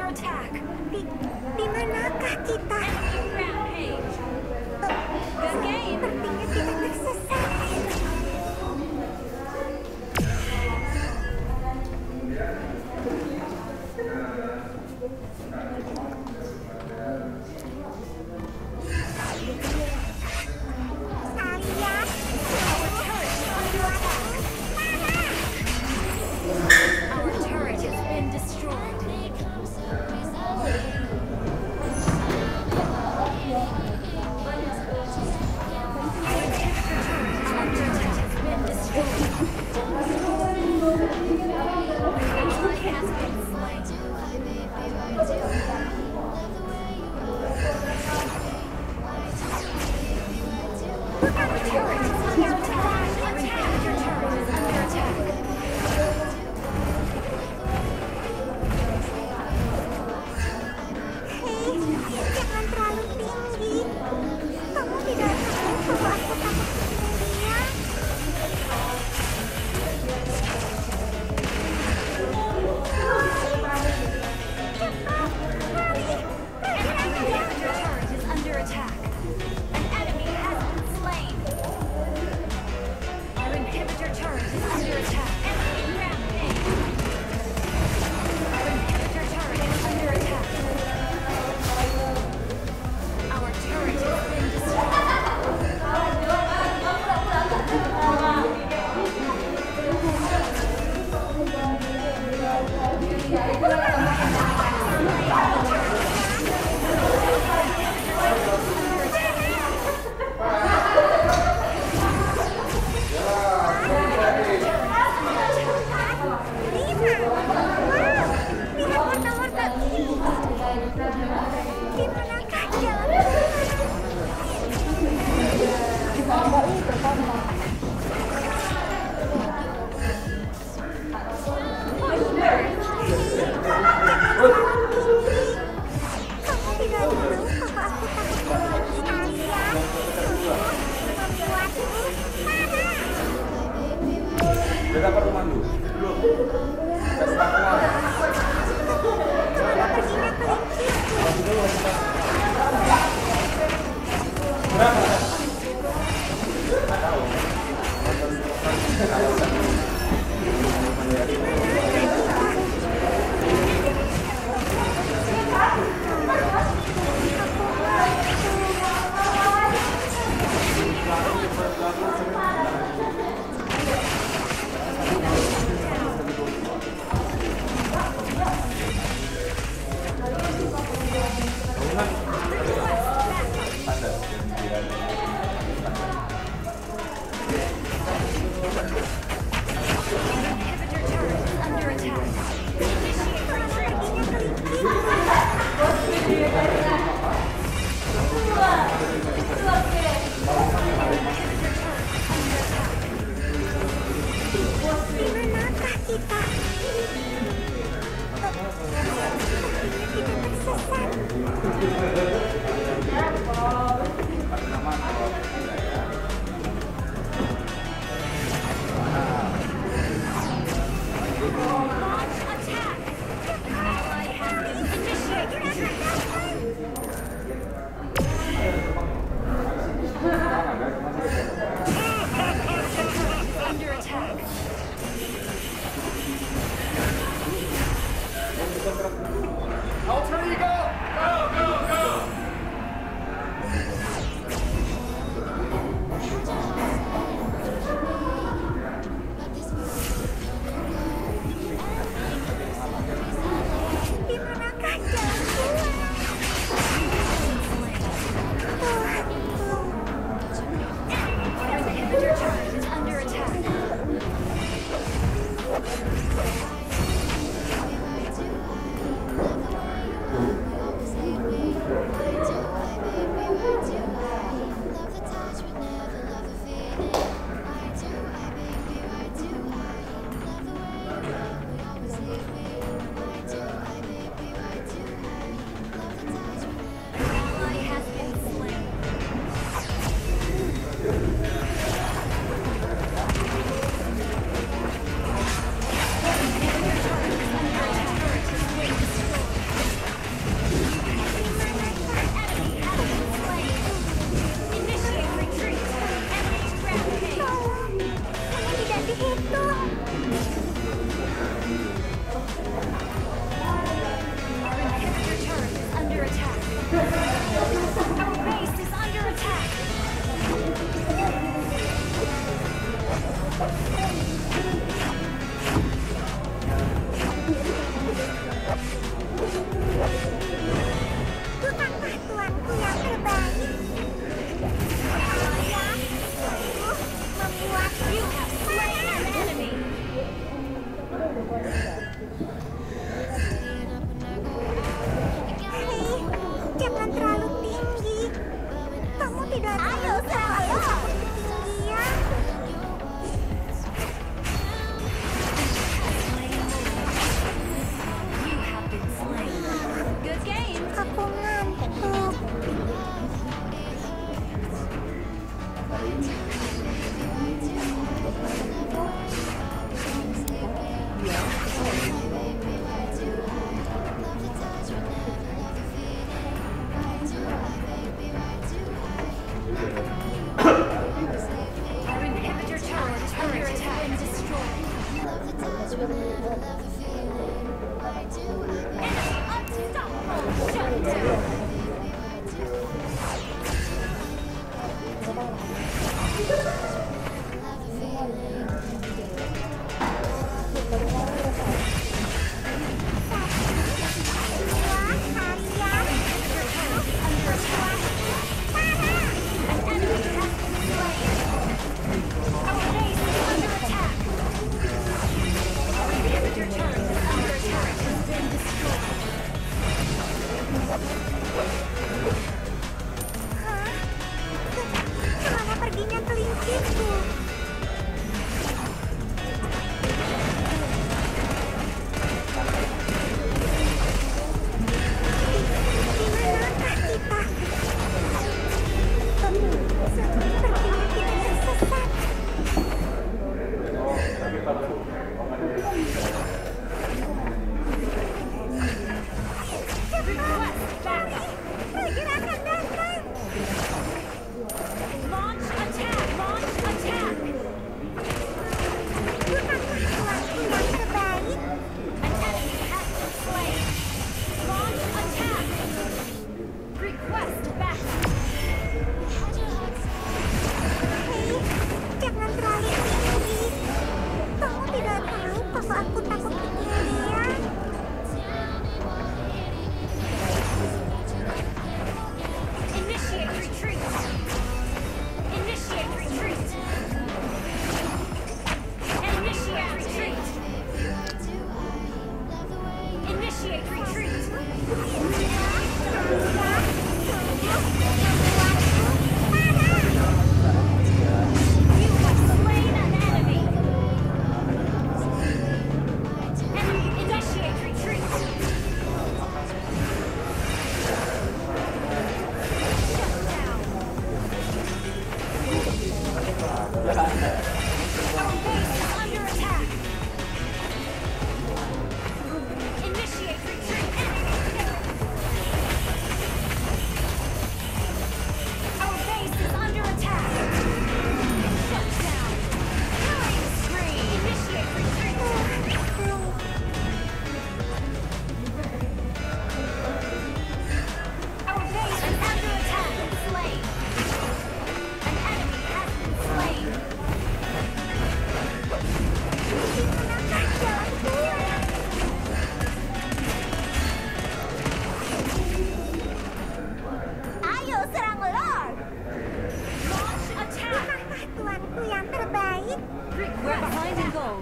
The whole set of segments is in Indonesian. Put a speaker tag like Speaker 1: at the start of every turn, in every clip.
Speaker 1: under attack.
Speaker 2: Di manakah kita?
Speaker 1: Rampage. Good game.
Speaker 2: Sepertinya kita tersesat.
Speaker 1: Our turret has been destroyed.
Speaker 2: Hei, jangan terlalu tinggi. Kamu tidak tahu bahwa aku takut ketinggian. Cepat, lari.
Speaker 1: Your turret is under attack. An enemy has been slain. Our inhibitor turret is under attack. Rampage. Our inhibitor turret is under attack. Our turret has been destroyed.
Speaker 2: Lihat warna-warna ini. Di manakah jalan kamu tidak tahu bahwa aku takut ketinggian, Alia. Membuatku marah.
Speaker 3: Udah dapat pemandu? Belum. Kasih tahu.
Speaker 2: Kenapa perginya kelinciku?
Speaker 3: Berapa?
Speaker 1: Inhibitor turret is under attack.
Speaker 2: Di manakah kita? Sepertinya kita tersesat.
Speaker 1: Launch attack. Ally has initiated. Under attack.
Speaker 3: Alter ego! Go, go, go!
Speaker 1: Request backup.
Speaker 2: Pergerakan datang.
Speaker 1: Launch attack. Launch attack.
Speaker 2: Bukankah tuanku yang terbaik?
Speaker 1: An enemy has been slain. Launch attack. Request backup.
Speaker 2: Hei, jangan terlalu tinggi. Kamu tidak tahu bahwa aku takut ketinggian.
Speaker 1: Initiate retreat. Initiate retreat. Initiate retreat. Initiate retreat. You have slain an enemy. Initiate retreat. Shut down. Our base is under attack. Initiate retreat. Our base is under attack. Shut down. Killing spree. Initiate retreat. Our base is under attack. Slain. An enemy has been slain.
Speaker 2: Ayo serang Lord.
Speaker 1: Launch attack.
Speaker 2: Bukankah tuanku yang terbaik?
Speaker 1: We're behind in gold.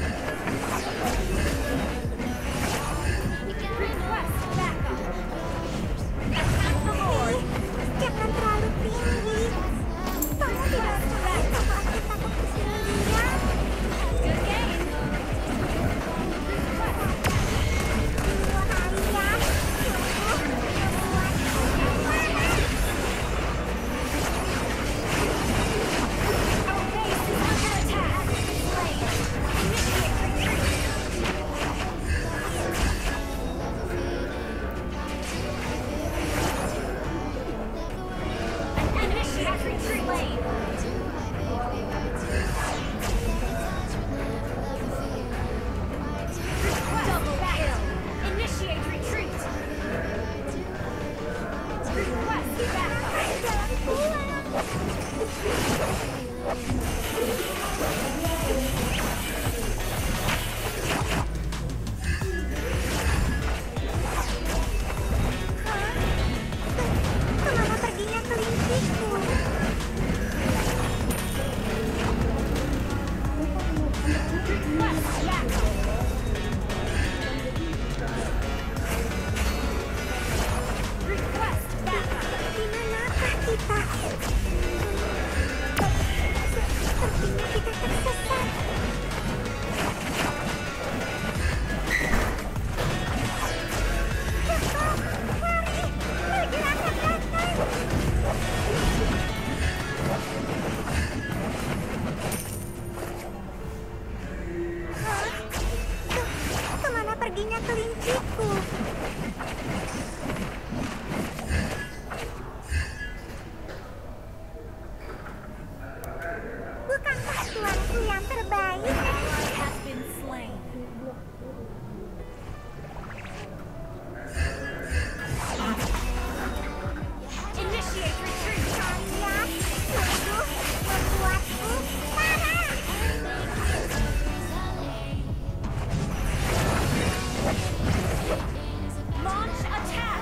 Speaker 1: Request backup. Attack the Lord.
Speaker 2: Jangan terlalu tinggi. Kamu tidak tahu bahwa aku takut ketinggian.
Speaker 1: Good game. Request
Speaker 2: Wahai ya, sungguh membuatku marah.
Speaker 1: Our base is under attack. Slain. Initiate retreat. An initiate retreat. Slain. Double kill. Initiate retreat. Request backup.
Speaker 2: Jalan pulang. Kemana perginya kelinciku?
Speaker 1: Request backup. Request backup.
Speaker 2: Di manakah kita? Sepertinya kita tersesat. Cepat, mari, pergerakan datang. Hah? Kemana perginya kelinciku? Bukankah tuanku yang terbaik?
Speaker 1: Ally has been slain. Initiate retreat.
Speaker 2: Kalian sungguh membuatku marah.
Speaker 1: Launch attack.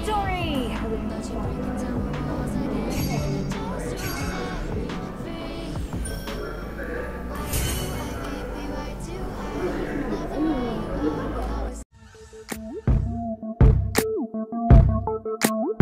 Speaker 1: Victory!